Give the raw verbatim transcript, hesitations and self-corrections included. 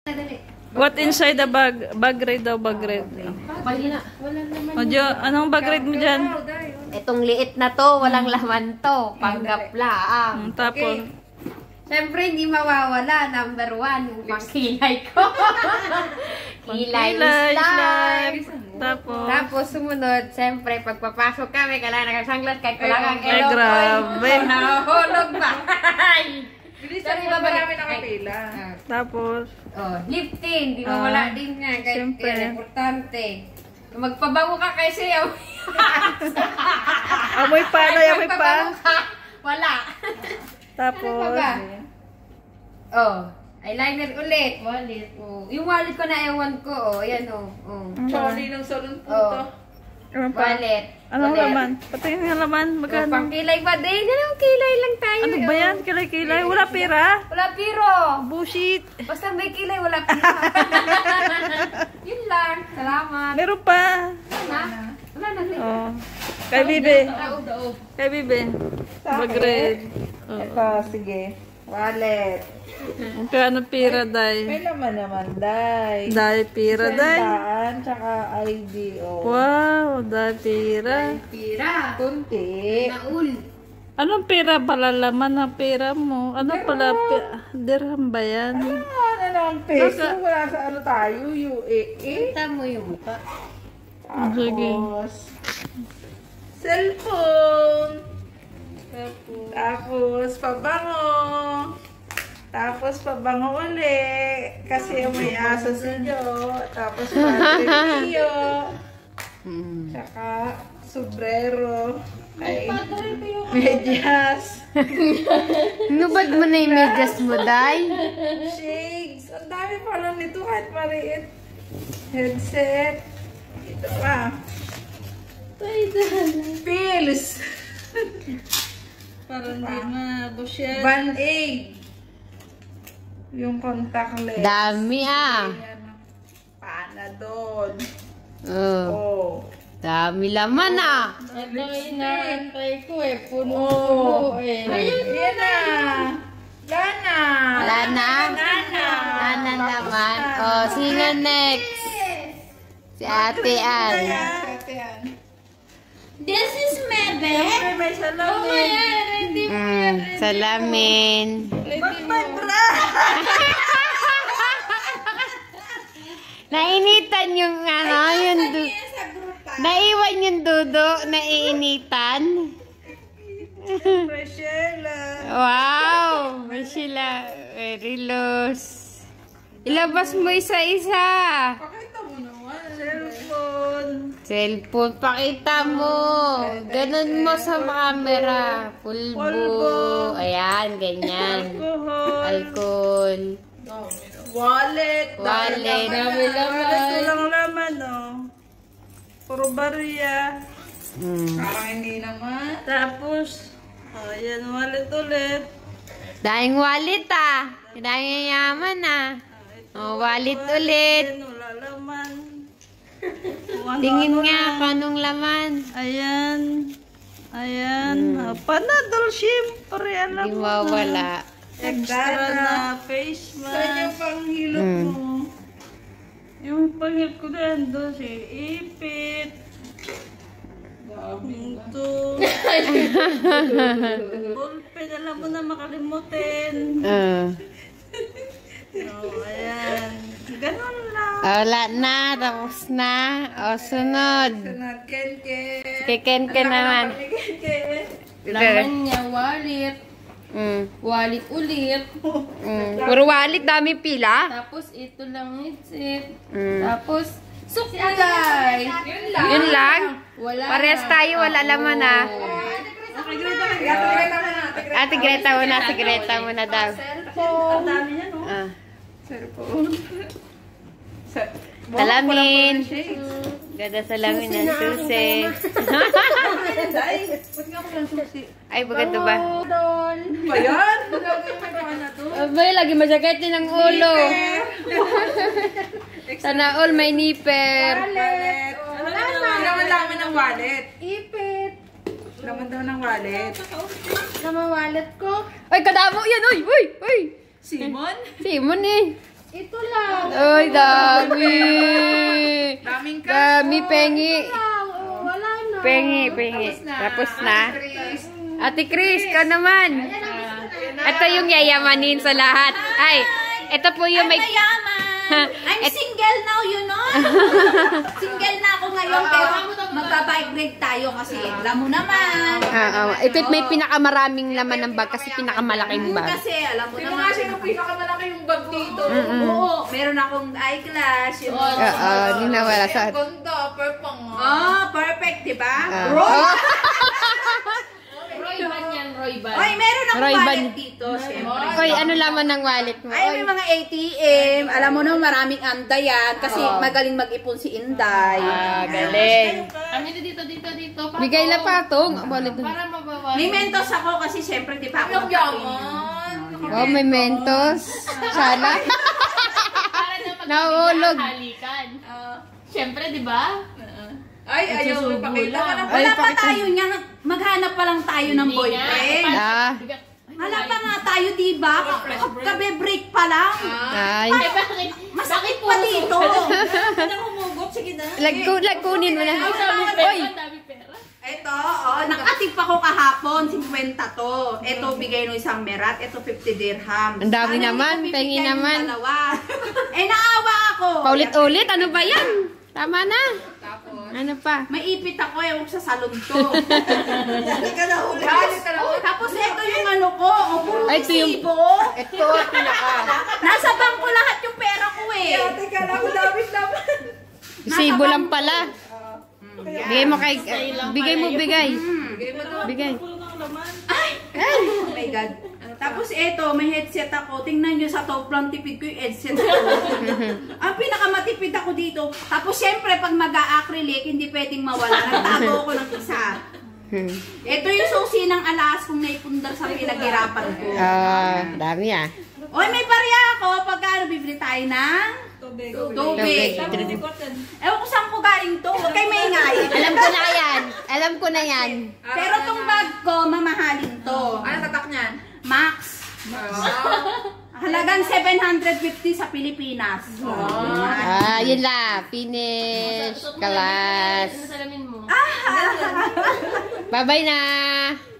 What inside the bag? Bag raid daw, bag raid. Wala naman. O, Jo, anong bag raid mo dyan? Itong liit na to, walang laman to. Panggap Hmm, lang. tapos, Siyempre, hindi mawawala. Number one, yung pangkilay ko. Kilay is kilay, life. tapos, Tapos, sumunod, siyempre, pagpapasok kami, kailangan naka-sunglass kahit wala kang ay, elong. grabe. Nahulog ba? Bilisan mo, marami nakapila. tapos, Oh, lifting, di Ah, mawala din nga. Kahit siyempre. yan, importante. Magpabango ka kay siya. amoy pa, ano, amoy pa. Magpabango ka, wala. Tapos, Ano pa ba? Oh, eyeliner ulit. Wallet. Oh. Yung wallet ko na ewan ko. Oh, ayan oh. Oh. Choli ng salon po Oh. to. ano pa? Wallet. Anong Wallet. laman? Patingin nga laman, Oh, magkano? pangkilay ba din? Ano, kilay lang tayo. Ano ba yan? Kilay-kilay? Wala pera? Wala piro. Bullshit. Basta may kilay, wala piro. Yun lang. Salamat. Meron pa. Wala na. Wala na. Oh. Kay Bibi. Daog, daog. Kay Bibi. Bag raid. Oh. Ito, sige. Wallet. Magkano pera, Day? May laman naman, Day. Day, pera, Day. Sandaan, tsaka I D, oh. Wow, day, pera. Pira. Kunti. Naul. Anong pera pala laman ng pera mo? Ano pala? pi- Dirham ba yan? Ano, ano lang, peso. Wala sa ano tayo, U A E. Kita mo yung mukha. Sige. Tapos, cellphone. Tapos, pabango. Tapos, pabango uli. Kasi may aso si Jo. Tapos, padre Pio. Tsaka, sombrero. Ay, medyas. Nubad mo na yung medyas mo, Day? Shades. Ang dami pala nito kahit maliit. Headset. Ito pa. Pills. Parang di mabos yan. Band-aid. Yung contact lens. Dami ah. Ayan. Panadol. Oh, Oh. dami laman ah. Ito inaantay ko eh. Puno Oh. eh. Ayan na. Lana. Lana? Lana. Lana naman. Oh, sino next? Si Ate Ann. Ayan. This is Mebe. Siyempre, may salamin. Mm, salamin. Ba't may bra? Nainitan yung ano, yung du- naiwan yung dudo, naiinitan. Rachela. Wow! Marcela, very loose. Ilabas mo isa-isa. Pakita mo naman. Cellphone. Cellphone, pakita mo. Ganun mo sa camera. Pulbo. Pulbo. Ayan, ganyan. Alcohol. Alcohol. Wallet. Wallet. Dami laman. Wallet lang laman, oh. Puro barya. Hmm. Parang hindi naman. Tapos, oh, yan, wallet ulit. Daing wallet ah. Daing yaman ah. Oh, wallet ulit. Yan, wala laman. Tingin nga kung anong laman. Ayan. Ayan. Oh, Panadol, syempre. Alam Hindi mo mawala. na. Extra na face Saan yung mask. panghilot Mm. mo? Yung pangil ko din doon, si Ipit. Ito. Ballpen, alam mo na makalimutin. Uh. Oh, ayan. Ganon lang. Wala na. Tapos na. O, sunod. Sunod, Ken-Ken. Kiken ka naman. Ken-Ken. Laman niya, wallet. Mm. Wallet ulit. Mm. Puro wallet, dami pila. Tapos ito lang headset. Mm. Tapos, suklay. Yun lang. Yun lang. Wala. Parehas tayo, wala laman ah. Ate Greta muna, si Greta muna daw. Ang dami niya, no? Ah. Cellphone. Sa- Salamin. Shades. Ganda salamin ng susi. Day, ba't nga ko lang susi? Ay, baganda ba? Doll. Ba yan? Gagawin mo naman na to. Abay, lagi masakit din ang ulo. Sana all may nipper. Wallet. Ano naman? Laman laman ng wallet. Ipit. Laman daw ng wallet. Nama wallet ko. Ay, kadamo yan! Uy! Uy! Uy! Simon? Simon eh! Ito lang. Uy, dami. Daming ka. Dami, pengi. Oh, wala na. Pengi, pengi. Tapos na. Ate Chris, ka naman. Ito yung yayamanin sa lahat. Ay, ito po yung may... I'm Et- single now, you know? Single na ako ngayon, pero magbabike break tayo kasi alam mo naman. Ah, ah. Ito may pinakamaraming laman ng bag kasi pinakamalaking bag. Kasi alam mo Sino naman. nga siya yung pinakamalaki yung bag dito? Oo, meron akong eyeglass. Yung Oo, uh, di nawala sa... Ganda, perfect nga. Oh, perfect, di ba? Ah. Roy! Oh. Roy Ban yan, Roy Ban. Oy, meron akong Roy wallet Ban. dito, siyempre. Oy, ano laman ng wallet mo? Ay, may mga A T M. Alam mo naman, maraming anda yan. Kasi magaling mag-ipon si Inday. Ah, galing. Kami na dito, dito, dito. Pato. Bigay na patong. Wallet mo. Para mabawal. May mentos ako kasi siyempre di pa ako Yung nagpapinig. Oh, may mentos. Sala. Para na Nahulog. halikan. Siyempre, di ba? Ay, ayaw, ipakita ka na. Ay, Wala pa pakita. tayo niya. Maghanap pa lang tayo ng boyfriend. Ah. Wala pa nga tayo, di ba? Kabe-break pa lang. Ay. Ay, bakit? Masakit pa dito. Humugot? Sige na. Lagku, lagkunin mo na. Ang dami Oy. pera. Ang dami pera. Ito, oh, nakatip ako kahapon, fifty to. Ito, bigay nung isang merat. Ito, fifty dirham. Ang dami Sana naman, hindi ko pengi bibigyan yung naman. dalawa. Eh, naawa ako. Paulit-ulit. Ano ba yan? Tama na. Ano pa? May ipit ako, ewan ko sa salon to. Tapos ito yung ano ko, oh, puro Ay, ito yung- resibo. Ito, pinaka. Nasa bangko lahat yung pera ko eh. Teka lang, David naman. Sibo lang pala. Bigay mo kay... Bigay mo, bigay. Bigay. Oh my God. Tapos eto, may headset ako. Tingnan nyo sa top lang tipid ko yung headset ko. Ang pinakamatipid ako dito. Tapos syempre, pag mag-a-acrylic, hindi pwedeng mawala. Nagtago ko ng isa. Ito yung susi ng alas kung naipundar sa pinaghirapan ko. Ah, dami ah. Oy, may barya ako. Pagkano bibili tayo ng? Tubig. Tubig. Ewan ko saan ko galing to. Huwag kayo maingay. Alam ko na yan. Alam ko na yan. Pero tong bag ko, mamahalin to. Ano tatak niyan? Max. Halagang seven hundred fifty sa Pilipinas. Ah, yun la. Finish. Kalas. Ano salamin mo? Bye-bye na.